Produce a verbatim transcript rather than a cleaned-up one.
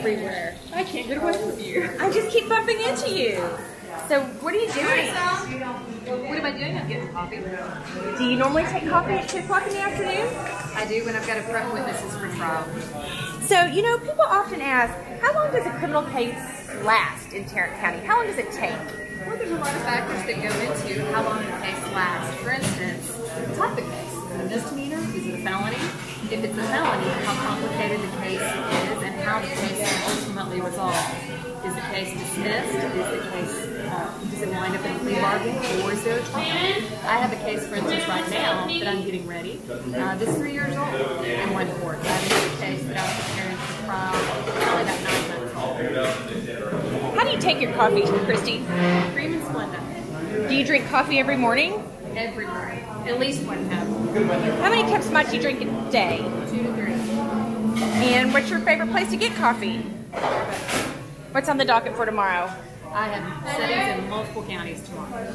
everywhere. I can't get away from you. I just keep bumping into you. So what are you doing? What am I doing? I'm getting coffee. Do you normally take coffee at two o'clock in the afternoon? I do when I've got to prep witnesses for trial. So, you know, people often ask, how long does a criminal case last in Tarrant County? How long does it take? Well, there's a lot of factors that go into how long the case lasts. For instance, the type of case. Is it a misdemeanor? Is it a felony? If it's a felony, how complicated the case is and how the case is ultimately resolved. Is the case dismissed? Is the case, uh, does it wind up in a plea bargain, or is there a trial? I have a case, for instance, right now that I'm getting ready. Uh, this is three years old in one court. I have another case that I'm preparing for trial, probably about nine months old. How do you take your coffee, Christy? Cream and Splenda. Do you drink coffee every morning? Every morning. At least one cup. How many cups might you drink a day? Two to three. And what's your favorite place to get coffee? What's on the docket for tomorrow? I have settings in multiple counties tomorrow.